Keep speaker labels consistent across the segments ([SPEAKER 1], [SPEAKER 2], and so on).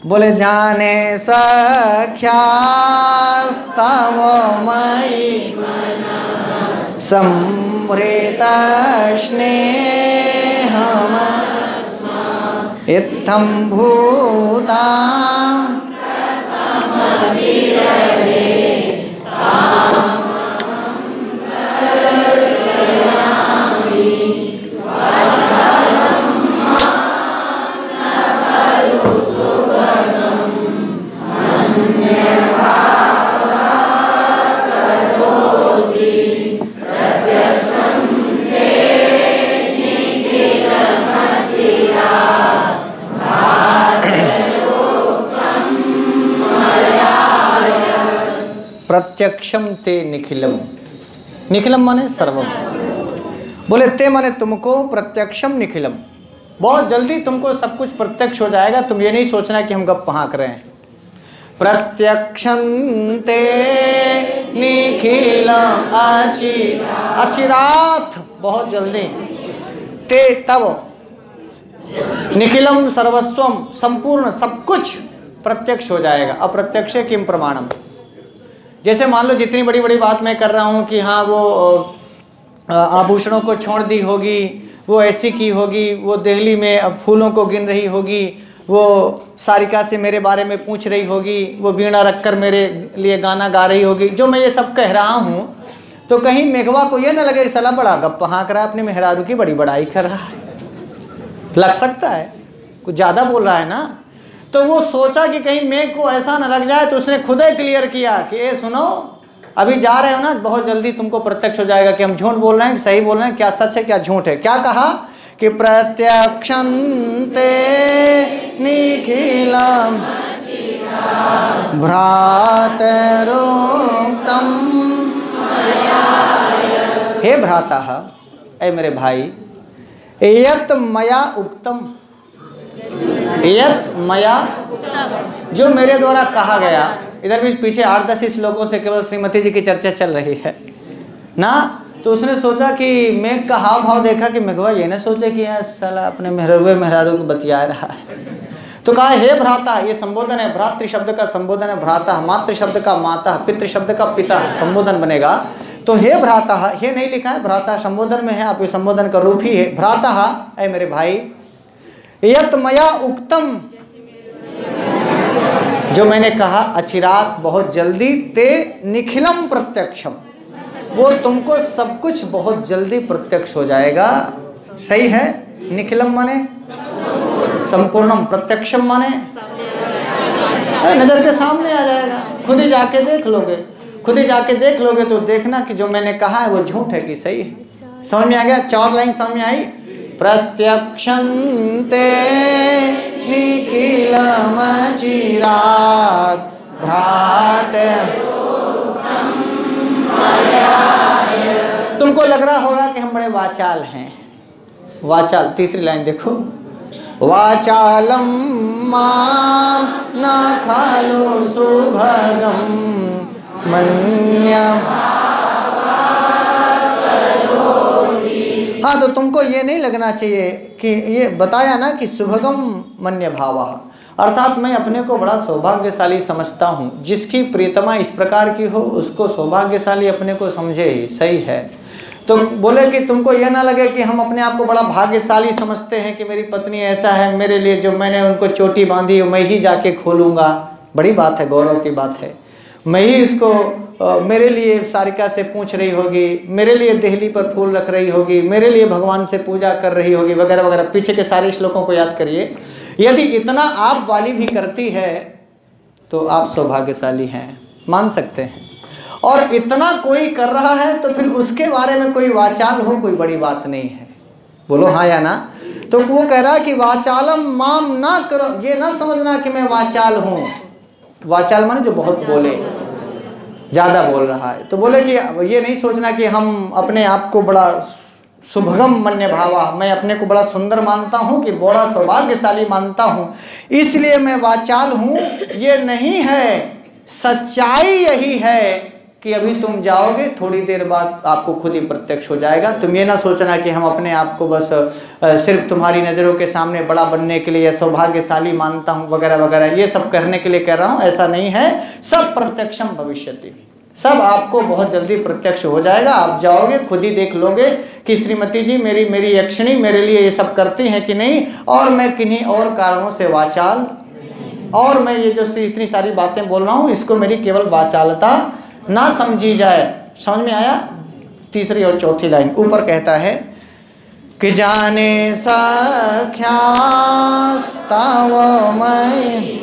[SPEAKER 1] बोले जाने सख्यास्तव मयि संभृत स्नेहम इत्थं भूतां प्रत्यक्षम ते निखिलम। निखिलम माने सर्वम। बोले ते माने तुमको, प्रत्यक्षम निखिलम, बहुत जल्दी तुमको सब कुछ प्रत्यक्ष हो जाएगा। तुम ये नहीं सोचना कि हम गप हाँक रहे हैं। प्रत्यक्षं ते निखिलम अचिरात, बहुत जल्दी। ते तब, निखिलम सर्वस्वम, संपूर्ण सब कुछ प्रत्यक्ष हो जाएगा। अप्रत्यक्ष किम प्रमाणम। जैसे मान लो जितनी बड़ी बड़ी बात मैं कर रहा हूँ कि हाँ वो आभूषणों को छोड़ दी होगी, वो ऐसी की होगी, वो दिल्ली में अब फूलों को गिन रही होगी, वो सारिका से मेरे बारे में पूछ रही होगी, वो वीणा रखकर मेरे लिए गाना गा रही होगी, जो मैं ये सब कह रहा हूँ, तो कहीं मेघवा को ये ना लगे साला बड़ा गप हाँक रहा है, अपने मेहरारू की बड़ी बड़ाई कर रहा है। लग सकता है कुछ ज़्यादा बोल रहा है ना। तो वो सोचा कि कहीं मेघ को ऐसा ना लग जाए, तो उसने खुद ही क्लियर किया कि ए सुनो, अभी जा रहे हो ना, बहुत जल्दी तुमको प्रत्यक्ष हो जाएगा कि हम झूठ बोल रहे हैं कि सही बोल रहे हैं, क्या सच है क्या झूठ है। क्या कहा कि प्रत्यक्षं ते निखिलम भ्रातरोक्तम। हे भ्राता, ऐ मेरे भाई, यत मया उक्तम, यत मया, जो मेरे द्वारा कहा गया। इधर भी पीछे 8-10 श्लोकों से केवल श्रीमती जी की चर्चा चल रही है ना। तो उसने सोचा कि मेघ का हाव भाव देखा कि मेघवा ये ना सोचे कि यार साला अपने मेहरारू को बतिया रहा है। तो कहा हे भ्राता, ये संबोधन है, भ्रातृ शब्द का संबोधन है भ्राता, मातृ शब्द का माता, पितृ शब्द का पिता, संबोधन बनेगा। तो हे भ्राता, हे नहीं लिखा है, भ्राता संबोधन में है, आप ये संबोधन का रूप ही है। भ्राता, ऐ मेरे भाई, यत मया उक्तम, जो मैंने कहा, अचिरात, बहुत जल्दी, ते निखिलम प्रत्यक्षम, वो तुमको सब कुछ बहुत जल्दी प्रत्यक्ष हो जाएगा। सही है। निखिलम माने संपूर्णम, प्रत्यक्षम माने नजर के सामने आ जाएगा। खुद ही जाके देख लोगे, खुद ही जाके देख लोगे तो देखना कि जो मैंने कहा है वो झूठ है कि सही है। समझ में आ गया? 4 लाइन समझ में आई। प्रत्यक्षं ते निखिलम चिरात भ्रात। तुमको लग रहा होगा कि हम बड़े वाचाल हैं। वाचाल, तीसरी लाइन देखो, वाचालम माम न खलु सुभगम मन्य। हाँ, तो तुमको ये नहीं लगना चाहिए कि ये बताया ना कि सुभगम मन्य भावा, अर्थात मैं अपने को बड़ा सौभाग्यशाली समझता हूँ। जिसकी प्रियतमा इस प्रकार की हो उसको सौभाग्यशाली अपने को समझे ही। सही है। तो बोले कि तुमको यह ना लगे कि हम अपने आप को बड़ा भाग्यशाली समझते हैं कि मेरी पत्नी ऐसा है, मेरे लिए जो मैंने उनको चोटी बांधी मैं ही जाके खोलूँगा। बड़ी बात है, गौरव की बात है। मैं ही इसको मेरे लिए सारिका से पूछ रही होगी, मेरे लिए देहली पर फूल रख रही होगी, मेरे लिए भगवान से पूजा कर रही होगी, वगैरह वगैरह। पीछे के सारे श्लोकों को याद करिए। यदि इतना आप वाली भी करती है तो आप सौभाग्यशाली हैं, मान सकते हैं। और इतना कोई कर रहा है तो फिर उसके बारे में कोई वाचाल हो, कोई बड़ी बात नहीं है। बोलो हाँ या ना। तो वो कह रहा है कि वाचालम माम ना करो, ये ना समझना कि मैं वाचाल हूँ। वाचाल माने जो बहुत बोले, ज़्यादा बोल रहा है। तो बोले कि ये नहीं सोचना कि हम अपने आप को बड़ा सुभगम मन्य भावा, मैं अपने को बड़ा सुंदर मानता हूँ कि बड़ा सौभाग्यशाली मानता हूँ इसलिए मैं वाचाल हूँ। ये नहीं है। सच्चाई यही है कि अभी तुम जाओगे, थोड़ी देर बाद आपको खुद ही प्रत्यक्ष हो जाएगा। तुम ये ना सोचना कि हम अपने आप को बस सिर्फ तुम्हारी नज़रों के सामने बड़ा बनने के लिए, सौभाग्यशाली मानता हूँ वगैरह वगैरह, ये सब करने के लिए कह रहा हूँ, ऐसा नहीं है। सब प्रत्यक्षम भविष्यति, सब आपको बहुत जल्दी प्रत्यक्ष हो जाएगा। आप जाओगे, खुद ही देख लोगे कि श्रीमती जी मेरी यक्षिणी मेरे लिए ये सब करती हैं कि नहीं, और मैं किन्हीं और कारणों से वाचाल, और मैं ये जो इतनी सारी बातें बोल रहा हूँ इसको मेरी केवल वाचालता ना समझी जाए। समझ में आया? तीसरी और चौथी लाइन ऊपर कहता है कि जाने सख्यास्तावमय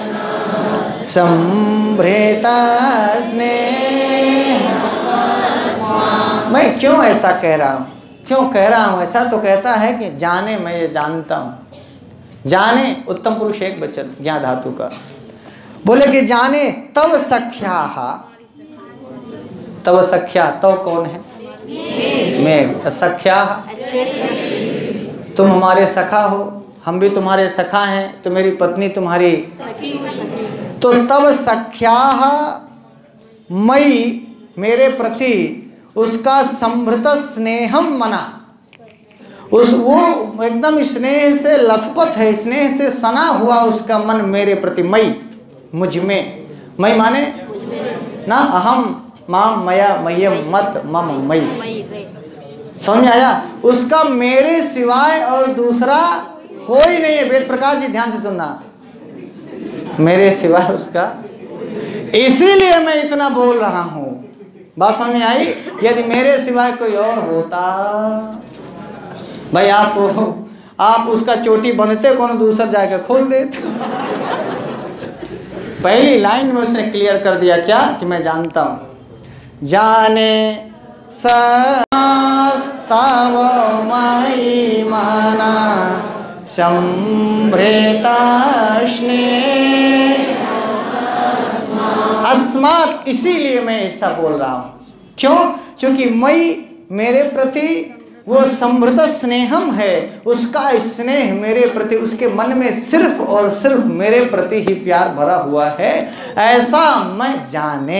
[SPEAKER 1] संभ्रेता स्नेह। मैं क्यों ऐसा कह रहा हूँ, क्यों कह रहा हूँ ऐसा? तो कहता है कि जाने, मैं ये जानता हूँ। जाने उत्तम पुरुष एक वचन ज्ञा धातु का, बोले कि जाने तव सख्या, तव सख्या, तव कौन है? मैं। सख्या, तुम हमारे सखा हो, हम भी तुम्हारे सखा हैं, तो मेरी पत्नी तुम्हारी। तो तव सख्या मई, मेरे प्रति उसका संभृत स्नेहम मना, वो एकदम स्नेह से लथपथ है, स्नेह से सना हुआ उसका मन मेरे प्रति। मई, मुझ में, मई माने ना अहम माम मया मह्यम मत मम मई। समझ में आया? उसका मेरे सिवाय और दूसरा कोई नहीं है। वेद प्रकाश जी ध्यान से सुनना, मेरे सिवाय उसका, इसीलिए मैं इतना बोल रहा हूँ। बात समझ में आई? यदि मेरे सिवाय कोई और होता, भाई आप उसका चोटी बनते, कौन दूसरा जाकर खोल देते। पहली लाइन में उसने क्लियर कर दिया क्या? कि मैं जानता हूँ। जाने सस्तावमयि माना संभ्रेता स्नेह अस्मात्, इसीलिए मैं ऐसा बोल रहा हूँ। क्यों? क्योंकि मई, मेरे प्रति वो संभृत स्नेहम है, उसका स्नेह मेरे प्रति, उसके मन में सिर्फ और सिर्फ मेरे प्रति ही प्यार भरा हुआ है, ऐसा मैं जाने,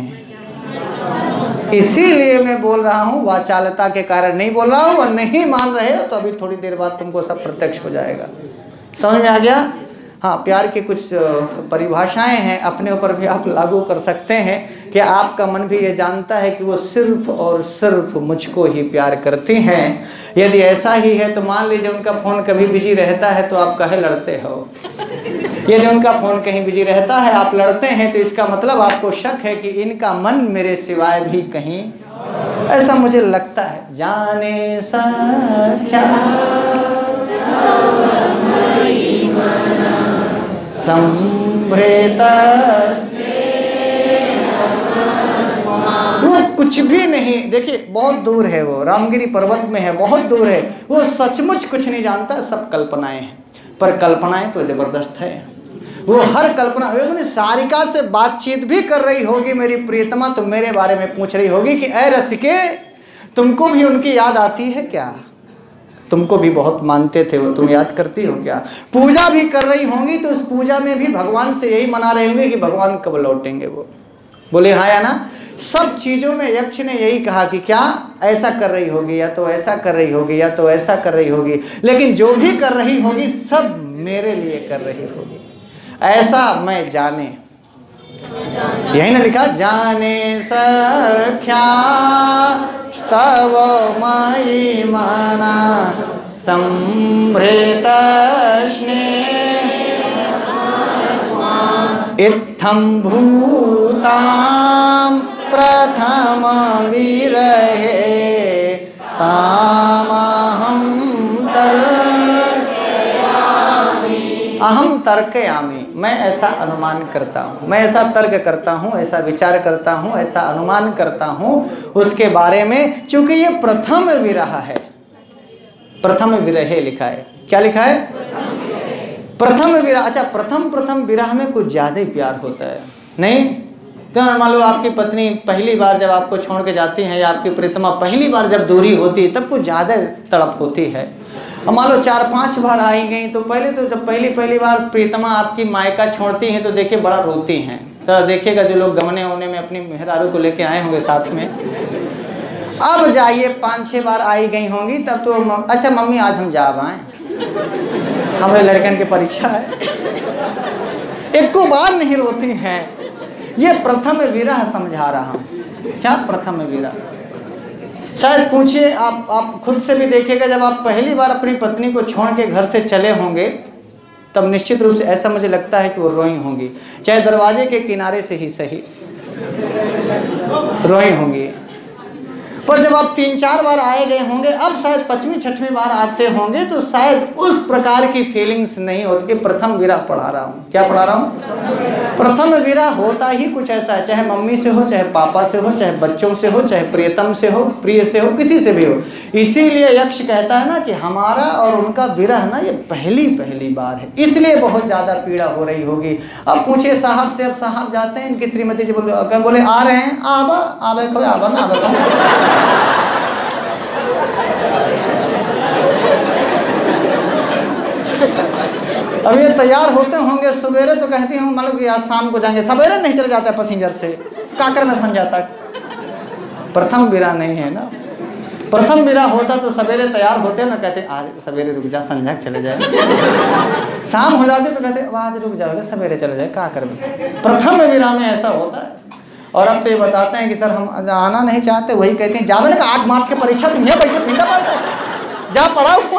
[SPEAKER 1] इसीलिए मैं बोल रहा हूँ। वाचालता के कारण नहीं बोल रहा हूँ। और नहीं मान रहे हो तो अभी थोड़ी देर बाद तुमको सब प्रत्यक्ष हो जाएगा। समझ में आ गया? हाँ, प्यार की कुछ परिभाषाएं हैं, अपने ऊपर भी आप लागू कर सकते हैं कि आपका मन भी ये जानता है कि वो सिर्फ और सिर्फ मुझको ही प्यार करती हैं। यदि ऐसा ही है तो मान लीजिए उनका फ़ोन कभी बिजी रहता है तो आप काहे लड़ते हो? यदि उनका फ़ोन कहीं बिजी रहता है, आप लड़ते हैं, तो इसका मतलब आपको शक है कि इनका मन मेरे सिवाय भी कहीं, ऐसा मुझे लगता है। जाने सख्या संभ्रेता, वो कुछ भी नहीं। देखिए बहुत दूर है, वो रामगिरी पर्वत में है, बहुत दूर है। वो सचमुच कुछ नहीं जानता, सब कल्पनाएं हैं। पर कल्पनाएं तो जबरदस्त है। वो हर कल्पना, उन्हें सारिका से बातचीत भी कर रही होगी मेरी प्रियतमा, तो मेरे बारे में पूछ रही होगी कि ऐ रसिके, तुमको भी उनकी याद आती है क्या? तुमको भी बहुत मानते थे वो, तुम याद करती हो क्या? पूजा भी कर रही होंगी तो उस पूजा में भी भगवान से यही मना रहे होंगे कि भगवान कब लौटेंगे। वो बोले हाँ या ना? सब चीज़ों में यक्ष ने यही कहा कि क्या ऐसा कर रही होगी, या तो ऐसा कर रही होगी, या तो ऐसा कर रही होगी, लेकिन जो भी कर रही होगी सब मेरे लिए कर रही होगी, ऐसा मैं जाने। यही ना लिखा, जाने सख्या स्तव मयि मना संभ्रेत स्नेह इत्थं भूतां प्रथम विरहे तामहं अहम तर्कयामि, मैं ऐसा अनुमान करता हूँ, मैं ऐसा तर्क करता हूँ, ऐसा विचार करता हूँ, ऐसा अनुमान करता हूँ उसके बारे में। चूंकि ये प्रथम विरह है, प्रथम विरहे लिखा है। क्या लिखा है? प्रथम विरह। अच्छा, प्रथम विरह में कुछ ज़्यादा ही प्यार होता है नहीं? तो मान लो आपकी पत्नी पहली बार जब आपको छोड़ के जाती हैं, या आपकी प्रीतमा पहली बार जब दूरी होती है, तब कुछ ज़्यादा तड़प होती है। अब मान लो 4-5 बार आई गई, तो पहले तो जब पहली बार प्रीतमा आपकी मायका छोड़ती हैं तो देखिए बड़ा रोती हैं, तो देखिएगा जो लोग गमने होने में अपनी मेहरारू को लेके आए होंगे साथ में, अब जाइए 5-6 बार आई गई होंगी तब तो अच्छा मम्मी आज हम जा आए, हमारे लड़कन की परीक्षा है, एक को बार नहीं रोती हैं। ये प्रथम विरह समझा रहा हूँ। क्या प्रथम विरह? शायद पूछिए आप खुद से भी देखिएगा, जब आप पहली बार अपनी पत्नी को छोड़ के घर से चले होंगे तब निश्चित रूप से ऐसा मुझे लगता है कि वो रोई होंगी, चाहे दरवाजे के किनारे से ही सही रोई होंगी। पर जब आप 3-4 बार आए गए होंगे, अब शायद 5वीं-6वीं बार आते होंगे तो शायद उस प्रकार की फीलिंग्स नहीं होती। प्रथम विरह पढ़ा रहा हूँ। क्या पढ़ा रहा हूँ? प्रथम विरह होता ही कुछ ऐसा है, चाहे मम्मी से हो, चाहे पापा से हो, चाहे बच्चों से हो, चाहे प्रियतम से हो, प्रिय से हो, किसी से भी हो। इसीलिए यक्ष कहता है ना कि हमारा और उनका विरह ना ये पहली बार है, इसलिए बहुत ज़्यादा पीड़ा हो रही होगी। अब पूछे साहब से, अब साहब जाते हैं, इनकी श्रीमती जी बोले आ रहे हैं, आबा आबे खोए आबा ना आबा। अब ये तैयार होते होंगे सवेरे तो कहती हूँ मतलब कि आज शाम को जाएंगे, सवेरे नहीं चले जाता है पैसेंजर से, काकर में सन जाता। प्रथम विरह नहीं है ना। प्रथम विरह होता तो सवेरे तैयार होते ना, कहते आज सवेरे रुक जा, संध्या चले जाए। शाम हो जाते तो कहते आज रुक जाओगे, सवेरे चले जाए, काकर में। प्रथम विरह में ऐसा होता है। और अब तो ये बताते हैं कि सर हम आना नहीं चाहते, वही कहते हैं जावे ना 8 मार्च की परीक्षा, तुम यहाँ बैठे पिंडा पाता जा पढ़ाओ।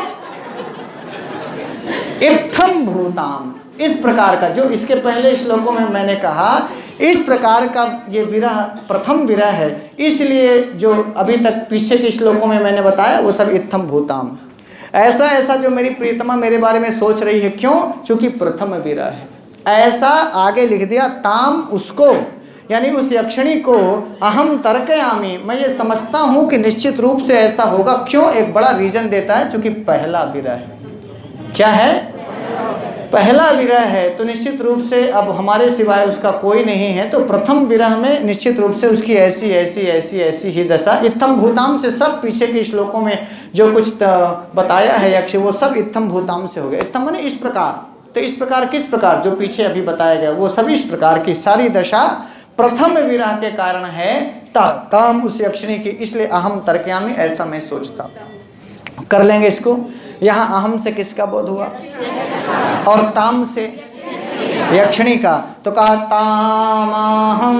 [SPEAKER 1] इत्थम भूताम, इस प्रकार का जो इसके पहले श्लोकों में मैंने कहा, इस प्रकार का ये विरह प्रथम विरह है। इसलिए जो अभी तक पीछे के श्लोकों में मैंने बताया वो सब इत्थम भूताम, ऐसा ऐसा जो मेरी प्रीतमा मेरे बारे में सोच रही है। क्यों? चूंकि प्रथम विरह है। ऐसा आगे लिख दिया, ताम उसको, यानी उस यक्षिणी को, अहम तर्कयामि, मैं ये समझता हूँ कि निश्चित रूप से ऐसा होगा। क्यों? एक बड़ा रीजन देता है, चूंकि पहला विरह है। क्या है? पहला विरह है, तो निश्चित रूप से अब हमारे सिवाय उसका कोई नहीं है, तो प्रथम विरह में निश्चित रूप से उसकी ऐसी ऐसी ऐसी ऐसी ही दशा। इत्थम भूताम से सब पीछे के श्लोकों में जो कुछ बताया है यक्ष, वो सब इत्थम भूताम से हो गया। इत्थम माने इस प्रकार, तो इस प्रकार किस प्रकार, जो पीछे अभी बताया गया वो सभी इस प्रकार की सारी दशा प्रथम विरह के कारण है। ताम उस यक्षिणी की, इसलिए अहम तर्कयामि, ऐसा मैं सोचता। कर लेंगे इसको। यहाँ अहम से किसका बोध हुआ? और ताम से यक्षिणी का। तो कहा तामहम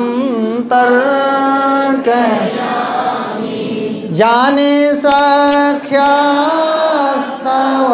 [SPEAKER 1] तर्क जाने सख्यास्तव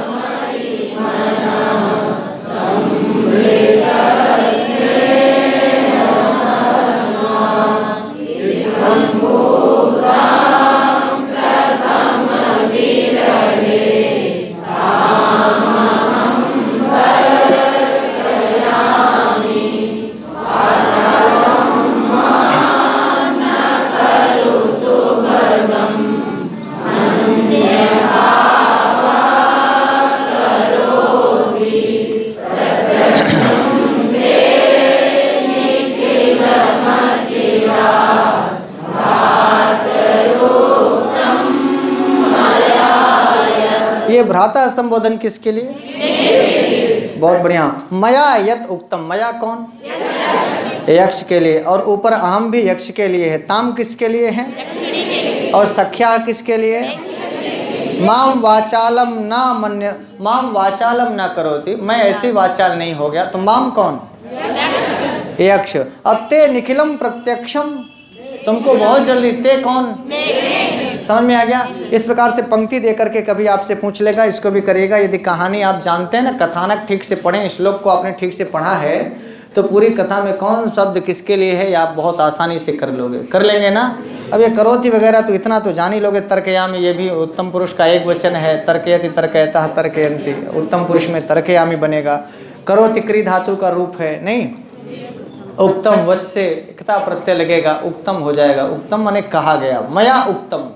[SPEAKER 1] ये भ्राता संबोधन किसके लिए? बहुत बढ़िया। मया यत उक्तम, मया कौन? यक्ष के लिए। और ऊपर अहम भी यक्ष के लिए है। ताम किसके लिए है? और सख्या किसके लिए? माम वाचालम ना मन्य, माम वाचालम ना करोति, मैं ऐसी वाचाल नहीं हो गया। तो माम कौन? यक्ष। अब ते निखिलम प्रत्यक्षम, तुमको बहुत जल्दी, ते कौन? समझ में आ गया? इस प्रकार से पंक्ति देकर के कभी आपसे पूछ लेगा, इसको भी करिएगा। यदि कहानी आप जानते हैं ना, कथानक ठीक से पढ़ें, श्लोक को आपने ठीक से पढ़ा है, तो पूरी कथा में कौन शब्द किसके लिए है, या आप बहुत आसानी से कर लोगे, कर लेंगे ना। अब ये करोति वगैरह तो इतना तो जान ही लोगे। तर्कयामी, ये भी उत्तम पुरुष का एक वचन है। तर्कयति तर्कयतः तर्कयन्ति, उत्तम पुरुष में तर्कयामी बनेगा। करोति क्री धातु का रूप है, नहीं। उक्तम वच से एकता प्रत्यय लगेगा, उक्तम हो जाएगा। उक्तम माने कहा गया, मया उक्तम।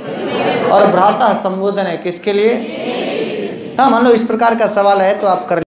[SPEAKER 1] और भ्राता संबोधन है किसके लिए? हाँ, मान लो इस प्रकार का सवाल है तो आप कर